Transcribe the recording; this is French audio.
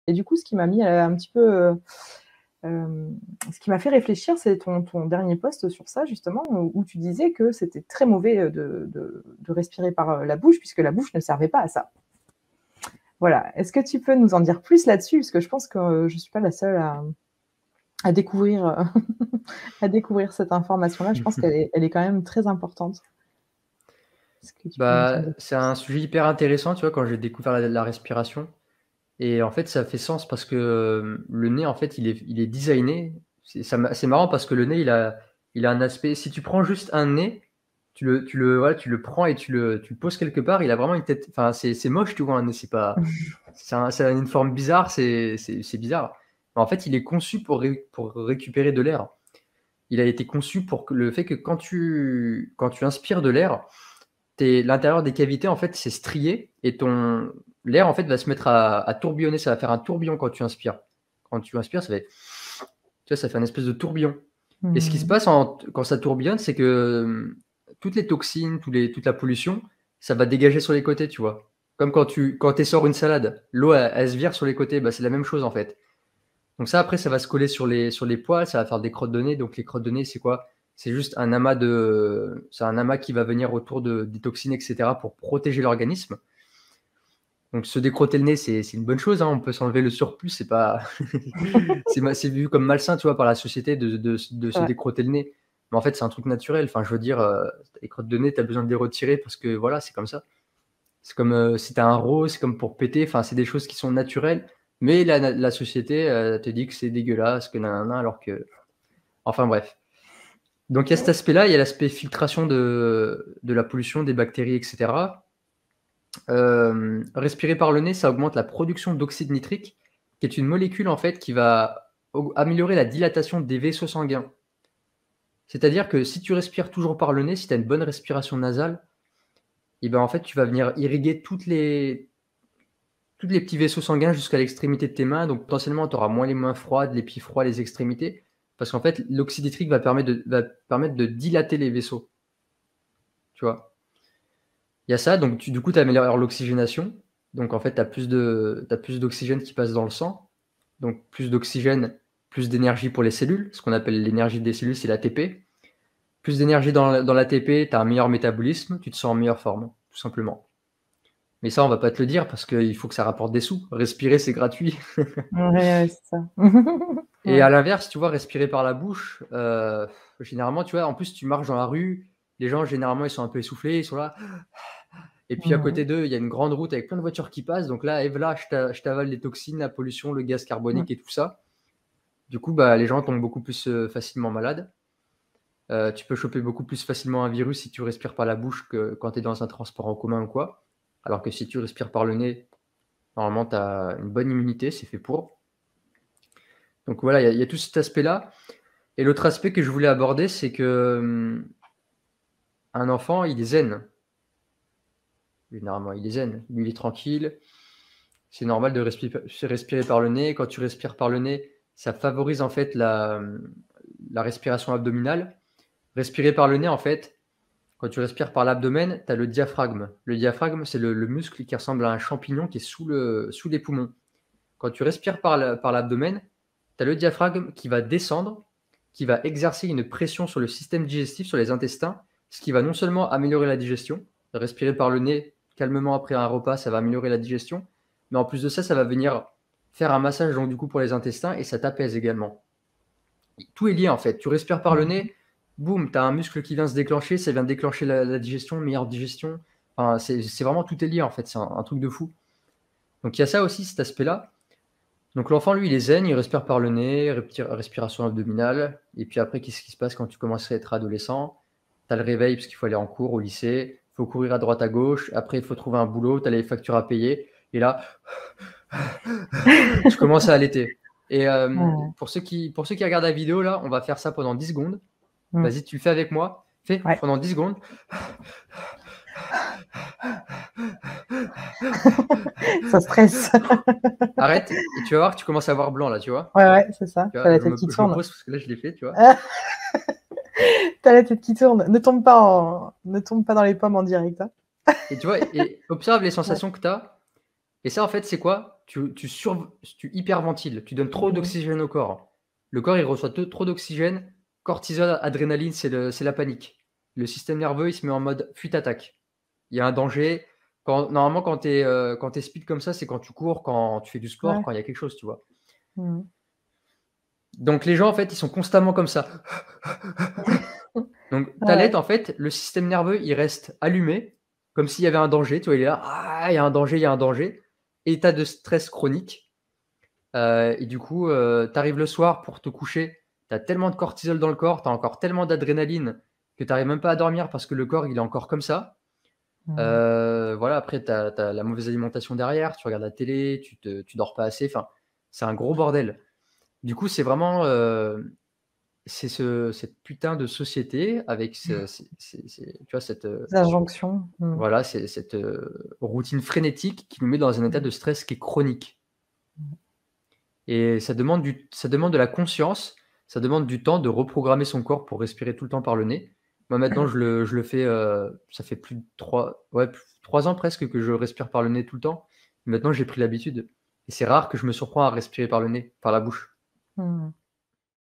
Et du coup, ce qui m'a mis un petit peu, ce qui m'a fait réfléchir, c'est ton dernier post sur ça justement, où tu disais que c'était très mauvais de respirer par la bouche, puisque la bouche ne servait pas à ça. Voilà. Est-ce que tu peux nous en dire plus là-dessus? Parce que je pense que je ne suis pas la seule à découvrir, à découvrir cette information-là. Je pense elle est quand même très importante. Est-ce que tu peux nous en Bah, dire c'est plus? un sujet hyper intéressant, tu vois, quand j'ai découvert la respiration. Et en fait, ça fait sens parce que le nez, en fait, il est designé. C'est marrant parce que le nez, il a un aspect. Si tu prends juste un nez, voilà, tu le prends et tu le poses quelque part, il a vraiment une tête. Enfin, c'est moche, tu vois, un nez. Ça a une forme bizarre, c'est bizarre. Mais en fait, il est conçu pour récupérer de l'air. Il a été conçu pour le fait que quand tu inspires de l'air, l'intérieur des cavités, en fait, c'est strié et l'air, en fait, va se mettre à tourbillonner. Ça va faire un tourbillon quand tu inspires. Quand tu inspires, ça fait un espèce de tourbillon. Et ce qui se Mmh. passe quand ça tourbillonne, c'est que toutes les toxines, toute la pollution, ça va dégager sur les côtés, tu vois. Comme quand tu sors une salade, l'eau, elle se vire sur les côtés. Bah, c'est la même chose, en fait. Donc ça, après, ça va se coller sur les poils, ça va faire des crottes de nez. Donc les crottes de nez, c'est quoi? C'est un amas qui va venir autour des toxines, etc., pour protéger l'organisme. Donc se décrotter le nez, c'est une bonne chose, hein. On peut s'enlever le surplus, c'est pas, c'est vu comme malsain, tu vois, par la société de C'est se vrai. décrotter le nez. Mais en fait, c'est un truc naturel. Enfin, je veux dire, les crottes de nez, tu as besoin de les retirer parce que voilà, c'est comme ça. C'est comme si tu as un rose, c'est comme pour péter. Enfin, c'est des choses qui sont naturelles. Mais la société te dit que c'est dégueulasse, que nanana, alors que. Enfin, bref. Donc, il y a cet aspect-là, il y a l'aspect filtration de la pollution, des bactéries, etc. Respirer par le nez, ça augmente la production d'oxyde nitrique, qui est une molécule en fait qui va améliorer la dilatation des vaisseaux sanguins. C'est-à-dire que si tu respires toujours par le nez, si tu as une bonne respiration nasale, et ben en fait tu vas venir irriguer toutes les petits vaisseaux sanguins jusqu'à l'extrémité de tes mains. Donc potentiellement tu auras moins les mains froides, les pieds froids, les extrémités, parce qu'en fait l'oxyde nitrique va permettre de dilater les vaisseaux. Tu vois. Il y a ça, donc du coup tu améliores l'oxygénation. Donc en fait tu as plus d'oxygène qui passe dans le sang. Donc plus d'oxygène, plus d'énergie pour les cellules. Ce qu'on appelle l'énergie des cellules, c'est l'ATP. Plus d'énergie dans l'ATP, tu as un meilleur métabolisme, tu te sens en meilleure forme, tout simplement. Mais ça, on va pas te le dire parce qu'il faut que ça rapporte des sous. Respirer, c'est gratuit. Ouais, ouais, c'est ça. Et Ouais. à l'inverse, tu vois, respirer par la bouche, généralement, tu vois, en plus, tu marches dans la rue, les gens, généralement, ils sont un peu essoufflés, ils sont là. Et puis à Mmh. côté d'eux, il y a une grande route avec plein de voitures qui passent. Donc là, et voilà, je t'avale les toxines, la pollution, le gaz Mmh. carbonique et tout ça. Du coup, bah, les gens tombent beaucoup plus facilement malades. Tu peux choper beaucoup plus facilement un virus si tu respires par la bouche que quand tu es dans un transport en commun ou quoi. Alors que si tu respires par le nez, normalement, tu as une bonne immunité, c'est fait pour. Donc voilà, il y a tout cet aspect-là. Et l'autre aspect que je voulais aborder, c'est que un enfant, il est zen. Généralement, il est zen. Lui, il est tranquille. C'est normal de respirer par le nez. Quand tu respires par le nez, ça favorise en fait la respiration abdominale. Respirer par le nez, en fait, quand tu respires par l'abdomen, tu as le diaphragme. Le diaphragme, c'est le muscle qui ressemble à un champignon qui est sous les poumons. Quand tu respires par l'abdomen, tu as le diaphragme qui va descendre, qui va exercer une pression sur le système digestif, sur les intestins, ce qui va non seulement améliorer la digestion, respirer par le nez calmement après un repas, ça va améliorer la digestion, mais en plus de ça, ça va venir faire un massage donc, du coup pour les intestins et ça t'apaise également. Tout est lié en fait. Tu respires par le Mmh. nez, boum, tu as un muscle qui vient se déclencher, ça vient déclencher la digestion, meilleure digestion. Enfin, c'est vraiment tout est lié en fait, c'est un truc de fou. Donc il y a ça aussi, cet aspect-là. Donc l'enfant, lui, il est zen, il respire par le nez, respiration abdominale. Et puis après, qu'est-ce qui se passe quand tu commences à être adolescent? Tu as le réveil parce qu'il faut aller en cours au lycée, il faut courir à droite à gauche, après il faut trouver un boulot, tu as les factures à payer. Et là, tu commences à allaiter. Et Ouais. pour ceux qui regardent la vidéo, là, on va faire ça pendant 10 secondes. Mmh. Vas-y, tu le fais avec moi. Fais Ouais. pendant 10 secondes. Ça stresse. Arrête et tu vas voir que tu commences à avoir blanc là, tu vois. Ouais, ouais, c'est ça. Tu Tu as vois, la je tête me, qui je me tourne. pose parce que là, je l'ai fait, tu vois. Tu as la tête qui tourne. Ne tombe pas dans les pommes en direct, hein. Et tu vois, et observe les Ouais. sensations que tu as. Et ça, en fait, c'est quoi? tu hyperventiles, tu donnes trop Mmh. d'oxygène au corps. Le corps, il reçoit trop d'oxygène, cortisol, adrénaline, c'est la panique. Le système nerveux, il se met en mode fuite-attaque. Il y a un danger. Normalement, quand tu es speed comme ça, c'est quand tu cours, quand tu fais du sport, Ouais. quand il y a quelque chose, tu vois. Mmh. Donc les gens, en fait, ils sont constamment comme ça. Donc ta Ouais. lettre, en fait, le système nerveux, il reste allumé, comme s'il y avait un danger, tu vois, il est là: «Ah, il y a un danger, il y a un danger». État de stress chronique, et du coup, tu arrives le soir pour te coucher, tu as tellement de cortisol dans le corps, tu as encore tellement d'adrénaline que tu arrives même pas à dormir parce que le corps, il est encore comme ça. Mmh. Voilà, après tu as la mauvaise alimentation derrière, tu regardes la télé, tu dors pas assez, enfin, c'est un gros bordel. Du coup, c'est vraiment, c'est cette putain de société avec tu vois, Les injonctions. Mmh. voilà, cette, routine frénétique qui nous met dans un état Mmh. de stress qui est chronique et ça demande de la conscience, ça demande du temps de reprogrammer son corps pour respirer tout le temps par le nez. Moi, maintenant, je le fais, ça fait plus de 3 ans presque que je respire par le nez tout le temps. Maintenant, j'ai pris l'habitude et c'est rare que je me surprends à respirer par le nez, par la bouche. Mmh.